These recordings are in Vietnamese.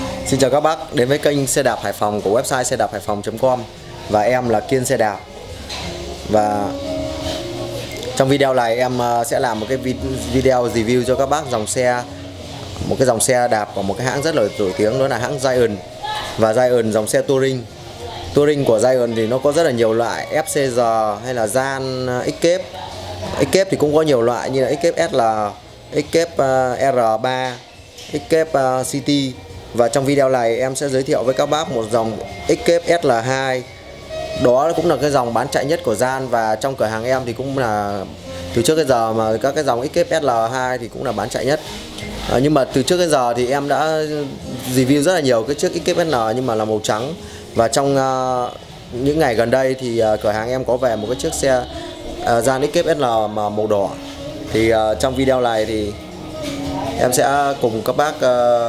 Xin chào các bác đến với kênh xe đạp Hải Phòng của website xe đạp hải-phòng.com. Và em là Kiên Xe Đạp. Và trong video này em sẽ làm một cái video review cho các bác dòng xe, một cái dòng xe đạp của một cái hãng rất là nổi tiếng, đó là hãng Giant. Và Giant dòng xe Touring của Giant thì nó có rất là nhiều loại, FCR hay là Gian, Escape. Escape thì cũng có nhiều loại như là Escape SL, Escape R3, Escape City. Và trong video này em sẽ giới thiệu với các bác một dòng Escape SL2. Đó cũng là cái dòng bán chạy nhất của Gian, và trong cửa hàng em thì cũng là từ trước đến giờ mà các cái dòng Escape SL2 thì cũng là bán chạy nhất. Nhưng mà từ trước đến giờ thì em đã review rất là nhiều cái chiếc Escape SL nhưng mà là màu trắng. Và trong những ngày gần đây thì cửa hàng em có về một cái chiếc xe Gian Escape SL mà màu đỏ. Thì trong video này thì em sẽ cùng các bác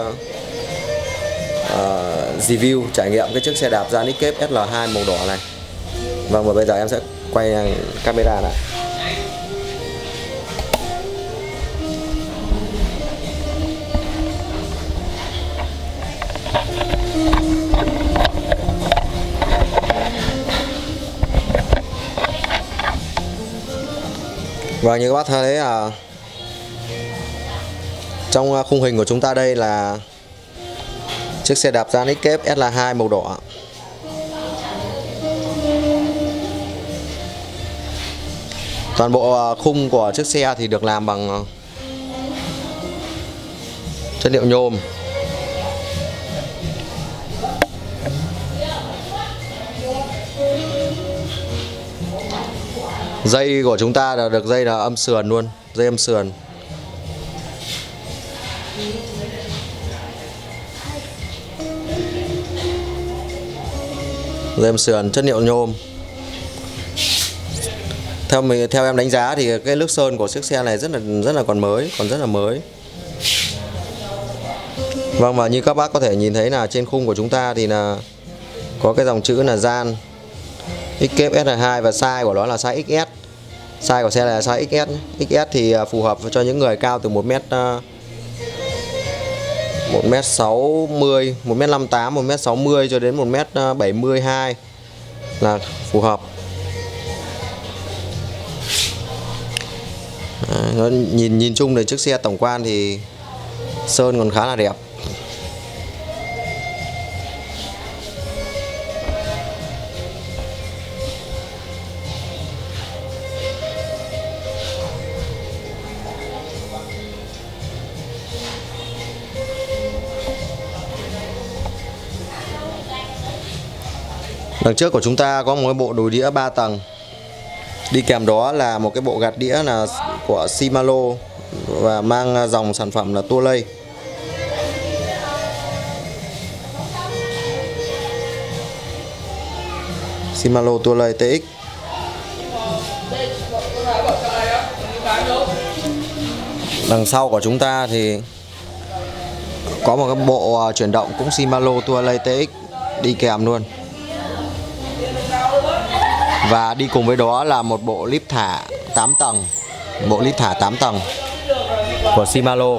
review trải nghiệm cái chiếc xe đạp Gian Escape SL2 màu đỏ này. Vâng, và bây giờ em sẽ quay camera này. Và như các bác thấy là trong khung hình của chúng ta đây là chiếc xe đạp Gian Escape SL2 màu đỏ. Toàn bộ khung của chiếc xe thì được làm bằng chất liệu nhôm. Dây của chúng ta là được dây là âm sườn luôn, dây âm sườn. Dây âm sườn chất liệu nhôm. Theo em đánh giá thì cái nước sơn của chiếc xe này rất là còn rất là mới. Vâng, và như các bác có thể nhìn thấy là trên khung của chúng ta thì là có cái dòng chữ là Gian Escape SL2 và size của nó là size XS. Size của xe này là size XS. XS thì phù hợp cho những người cao từ 1m60, 1m58, 1m60 cho đến 1m72 là phù hợp. Nhìn chung thì chiếc xe tổng quan thì sơn còn khá là đẹp. Đằng trước của chúng ta có một cái bộ đùi đĩa 3 tầng. Đi kèm đó là một cái bộ gạt đĩa là của Shimano và mang dòng sản phẩm là Tourlay. Shimano Tourlay TX. Đằng sau của chúng ta thì có một cái bộ chuyển động cũng Shimano Tourlay TX đi kèm luôn. Và đi cùng với đó là một bộ líp thả 8 tầng. Bộ líp thả 8 tầng của Shimano.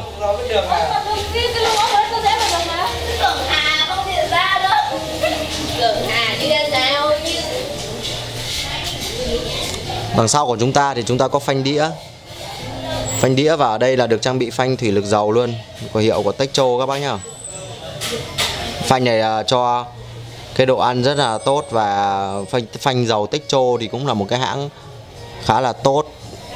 Đằng sau của chúng ta thì chúng ta có phanh đĩa. Phanh đĩa và ở đây là được trang bị phanh thủy lực dầu luôn, của hiệu của Techo các bác nhá. Phanh này cho cái độ ăn rất là tốt, và phanh dầu Techo thì cũng là một cái hãng khá là tốt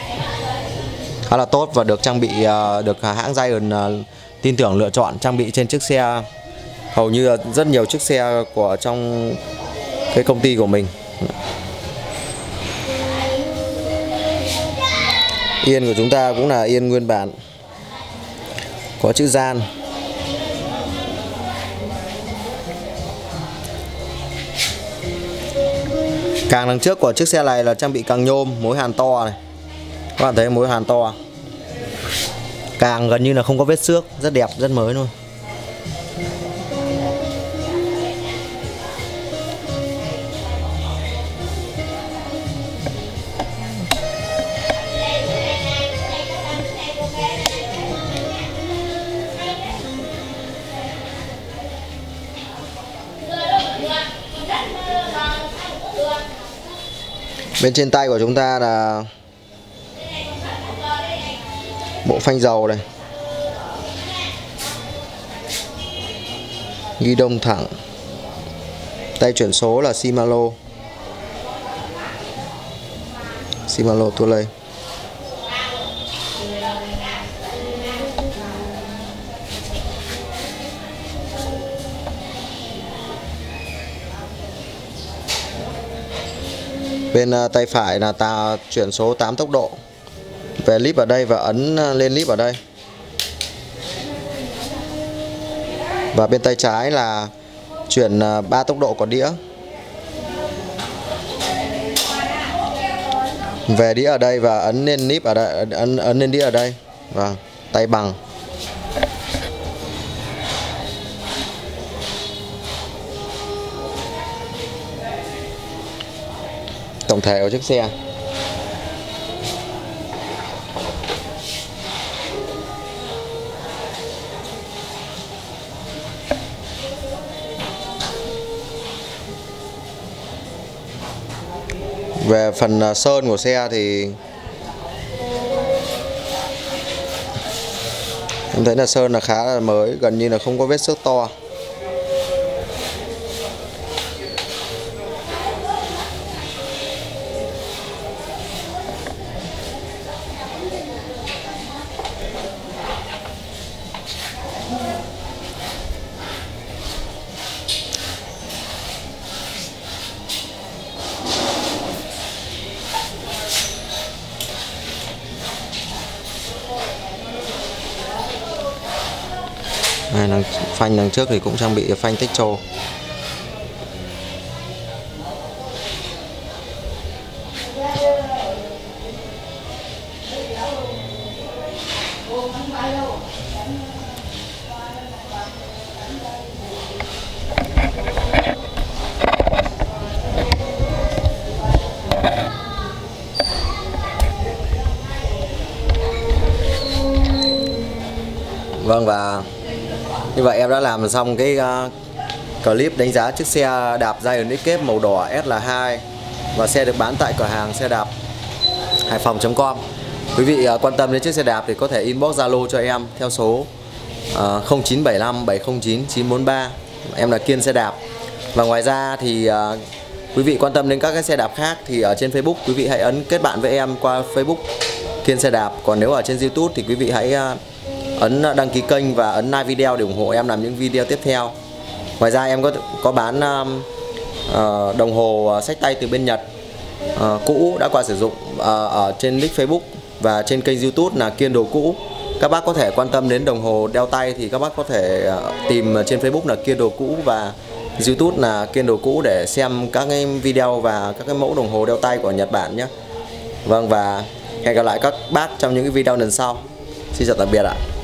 và được trang bị, được hãng Giant tin tưởng lựa chọn trang bị trên chiếc xe, hầu như là rất nhiều chiếc xe của trong cái công ty của mình. Yên của chúng ta cũng là yên nguyên bản, có chữ Gian. Càng đằng trước của chiếc xe này là trang bị càng nhôm, mối hàn to này. Các bạn thấy mối hàn to. Càng gần như là không có vết xước, rất đẹp, rất mới luôn. Bên trên tay của chúng ta là bộ phanh dầu này, ghi đông thẳng, tay chuyển số là Shimano tua lây. Bên tay phải là chuyển số 8 tốc độ, về líp ở đây và ấn lên líp ở đây. Và bên tay trái là chuyển 3 tốc độ của đĩa, về đĩa ở đây và ấn lên líp ở đây, ấn lên đĩa ở đây. Và tay bằng. Tổng thể của chiếc xe. Về phần sơn của xe thì em thấy là sơn là khá là mới, gần như là không có vết xước to. Phanh đằng trước thì cũng trang bị phanh Techo. Vâng, và như vậy em đã làm xong cái clip đánh giá chiếc xe đạp Giant Escape màu đỏ SL2 và xe được bán tại cửa hàng xe đạp Hải Phòng.com. Quý vị quan tâm đến chiếc xe đạp thì có thể inbox Zalo cho em theo số 0975 709 943. Em là Kiên Xe Đạp. Và ngoài ra thì quý vị quan tâm đến các cái xe đạp khác thì ở trên Facebook quý vị hãy ấn kết bạn với em qua Facebook Kiên Xe Đạp. Còn nếu ở trên YouTube thì quý vị hãy ấn đăng ký kênh và ấn like video để ủng hộ em làm những video tiếp theo. Ngoài ra em có bán đồng hồ xách tay từ bên Nhật cũ đã qua sử dụng ở trên nick Facebook và trên kênh YouTube là Kiên Đồ Cũ. Các bác có thể quan tâm đến đồng hồ đeo tay thì các bác có thể tìm trên Facebook là Kiên Đồ Cũ và YouTube là Kiên Đồ Cũ để xem các cái video và các cái mẫu đồng hồ đeo tay của Nhật Bản nhé. Vâng, và hẹn gặp lại các bác trong những cái video lần sau. Xin chào tạm biệt ạ.